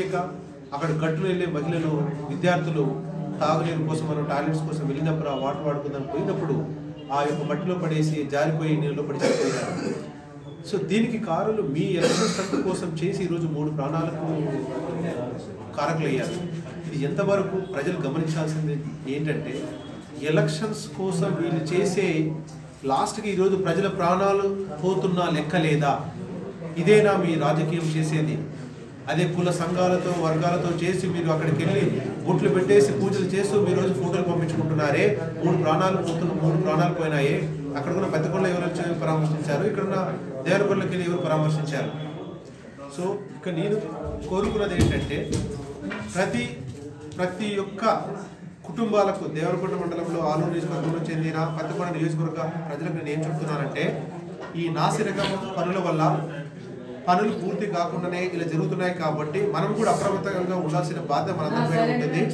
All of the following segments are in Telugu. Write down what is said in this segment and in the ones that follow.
తెలియక అక్కడ గట్టులు వెళ్ళే మహిళలు విద్యార్థులు తాగునీరు కోసం మనం టాయిలెట్స్ కోసం వెళ్ళినప్పుడు ఆ వాటర్ వాడుకుందాం పోయినప్పుడు ఆ యొక్క మట్టిలో పడేసి జారిపోయి నీళ్ళలో పడి చనిపోయారు. సో దీనికి కారణాలు మీ ఎలక్షన్ స్టంట్ కోసం చేసి ఈరోజు 3 ప్రాణాలకు కారకులయ్యారు. ఇది ఎంతవరకు ప్రజలు గమనించాల్సింది ఏంటంటే ఎలక్షన్స్ కోసం వీళ్ళు చేసే లాస్ట్కి ఈరోజు ప్రజల ప్రాణాలు పోతున్నా లెక్క లేదా? ఇదేనా మీ రాజకీయం చేసేది? అదే కుల సంఘాలతో వర్గాలతో చేసి మీరు అక్కడికి వెళ్ళి బొట్లు పెట్టేసి పూజలు చేస్తూ మీరు రోజు ఫోటోలు పంపించుకుంటున్నారే. 3 ప్రాణాలు పోయినాయే. అక్కడ ఉన్న పెద్దకొండ ఎవరు వచ్చి పరామర్శించారు, ఇక్కడున్న దేవరకొండలకి వెళ్ళి ఎవరు పరామర్శించారు? సో ఇక నేను కోరుకున్నది ఏంటంటే ప్రతి ఒక్క కుటుంబాలకు దేవరకొండ మండలంలో ఆలూరు నియోజకవర్గంలో చెందిన పెద్దకొండ నియోజకవర్గ ప్రజలకు నేను ఏం చెప్తున్నానంటే ఈ నాసిరకం పనుల వల్ల పనులు పూర్తి కాకుండానే ఇలా జరుగుతున్నాయి. కాబట్టి మనం కూడా అప్రమత్తంగా ఉండాల్సిన బాధ్యత మనందరిపైన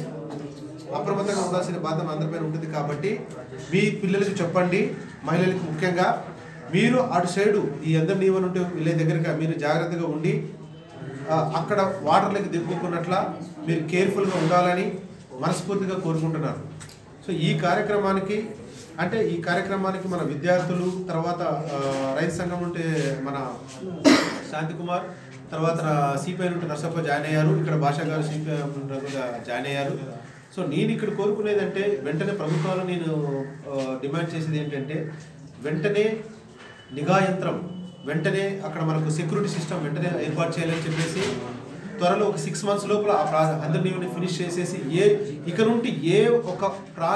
ఉంటుంది. కాబట్టి మీ పిల్లలకి చెప్పండి, మహిళలకు ముఖ్యంగా మీరు అటు సైడు ఈ అందరి నియమం ఉంటే వీళ్ళ దగ్గరగా మీరు జాగ్రత్తగా ఉండి అక్కడ వాటర్లకి దిగుకున్నట్ల మీరు కేర్ఫుల్గా ఉండాలని మనస్ఫూర్తిగా కోరుకుంటున్నాను. సో ఈ కార్యక్రమానికి మన విద్యార్థులు, తర్వాత రైతు సంఘం ఉంటే మన శాంతి కుమార్, తర్వాత సిపిఐ నుండి నర్సప్ప జాయిన్ అయ్యారు, ఇక్కడ భాషా గారు సిపిఐ జాయిన్ అయ్యారు. సో నేను ఇక్కడ కోరుకునేదంటే వెంటనే ప్రభుత్వాలు నేను డిమాండ్ చేసేది ఏంటంటే వెంటనే నిఘా యంత్రం, వెంటనే అక్కడ మనకు సెక్యూరిటీ సిస్టమ్ వెంటనే ఏర్పాటు చేయాలని చెప్పేసి త్వరలో ఒక 6 months లోపల అందరినీ ఫినిష్ చేసేసి ఇక నుండి ఏ ఒక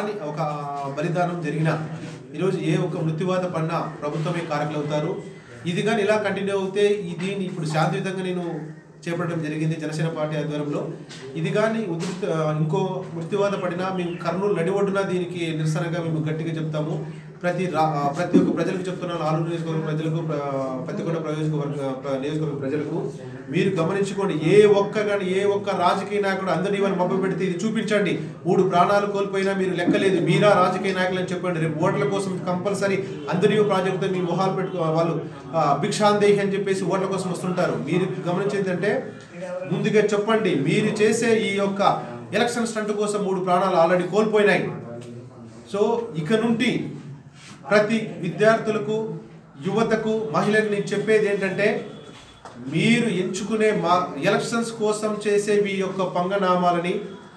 బలిదానం జరిగినా ఈరోజు ఏ ఒక మృత్యువాత పడినా ప్రభుత్వమే కారకులు అవుతారు. ఇది కానీ ఇలా కంటిన్యూ అవుతే దీన్ని ఇప్పుడు శాంతియుతంగా నేను చేపట్టడం జరిగింది జనసేన పార్టీ ఆధ్వర్యంలో. ఇది కానీ ఇంకో మృత్యువాత పడినా మేము కర్నూలు నడిఒడ్డున దీనికి నిరసనగా మేము గట్టిగా చెప్తాము. ప్రతి ఒక్క ప్రజలకు చెప్తున్నాను, ఆలూరు నియోజకవర్గ ప్రజలకు, పెద్దకొండ నియోజకవర్గ ప్రజలకు మీరు గమనించుకోండి. ఏ ఒక్క రాజకీయ నాయకుడు అందరినీ మబ్బు పెడితే ఇది చూపించండి. 3 ప్రాణాలు కోల్పోయినా మీరు లెక్కలేదు, మీరా రాజకీయ నాయకులు అని చెప్పండి. రేపు ఓట్ల కోసం కంపల్సరీ అందరి ప్రాజెక్టుతో మీ మొహాలు వాళ్ళు భిక్షాందేహి అని చెప్పేసి ఓట్ల కోసం వస్తుంటారు. మీరు గమనించేందంటే ముందుగా చెప్పండి, మీరు చేసే ఈ యొక్క ఎలక్షన్ స్టంట్ కోసం 3 ప్రాణాలు ఆల్రెడీ కోల్పోయినాయి. సో ఇక నుండి ప్రతి విద్యార్థులకు, యువతకు, మహిళలకు నేను చెప్పేది ఏంటంటే మీరు ఎంచుకునే ఎలక్షన్స్ కోసం చేసే ఈ యొక్క పంగనామాలని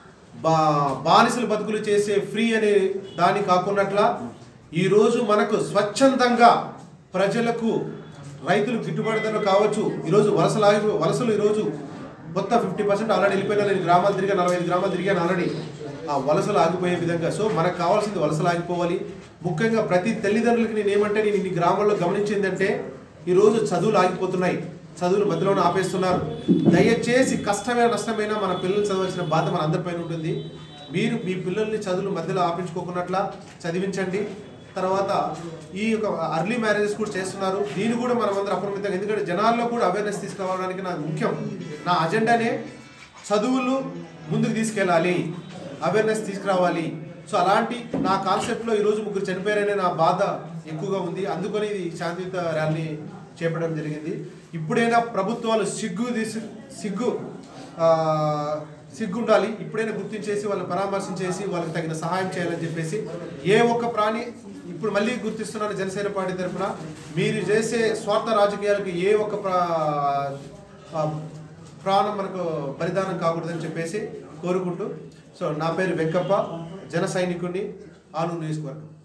బానిసలు బతుకులు చేసే ఫ్రీ అనే దాని కాకున్నట్ల ఈరోజు మనకు స్వచ్ఛందంగా ప్రజలకు రైతులు గిట్టుబాటు ధరలు కావచ్చు. ఈరోజు వలసలు ఈరోజు మొత్తం 50% ఆల్రెడీ వెళ్ళిపోయినా. నేను గ్రామాలు తిరిగా 45 గ్రామాలు తిరిగాను ఆల్రెడీ. ఆ వలసలు ఆగిపోయే విధంగా. సో మనకు కావాల్సింది వలసలు ఆగిపోవాలి. ముఖ్యంగా ప్రతి తల్లిదండ్రులకి నేను ఇన్ని గ్రామాల్లో గమనించిందంటే ఈరోజు చదువులు ఆగిపోతున్నాయి, చదువులు మధ్యలోనే ఆపేస్తున్నారు. దయచేసి కష్టమైన నష్టమైనా మన పిల్లలు చదవాల్సిన బాధ్యత మన అందరిపైన ఉంటుంది. మీరు మీ పిల్లల్ని చదువులు మధ్యలో ఆపించుకోకున్నట్లా చదివించండి. తర్వాత ఈ యొక్క అర్లీ మ్యారేజెస్ కూడా చేస్తున్నారు, దీన్ని కూడా మనం అందరూ అప్రమత్తంగా, ఎందుకంటే జనాల్లో కూడా అవేర్నెస్ తీసుకురావడానికి నాకు ముఖ్యం. నా అజెండానే చదువులు ముందుకు తీసుకెళ్ళాలి, అవేర్నెస్ తీసుకురావాలి. సో అలాంటి నా కాన్సెప్ట్లో ఈరోజు 3 చనిపోయారనే నా బాధ ఎక్కువగా ఉంది. అందుకని ఇది శాంతియుత ర్యాలీ చేపట్టడం జరిగింది. ఇప్పుడైనా ప్రభుత్వాలు సిగ్గుండాలి. ఇప్పుడైనా గుర్తించేసి వాళ్ళని పరామర్శించేసి వాళ్ళకి తగిన సహాయం చేయాలని చెప్పేసి ఏ ఒక్క ప్రాణి ఇప్పుడు మళ్ళీ గుర్తిస్తున్నాను జనసేన పార్టీ తరఫున మీరు చేసే స్వార్థ రాజకీయాలకు ఏ ఒక్క ప్రాణం మనకు బలిదానం కాకూడదని చెప్పేసి కోరుకుంటూ, సో నా పేరు వెంకప్ప, జన సైనికుడిని, ఆలూరు నియోజకవర్గం.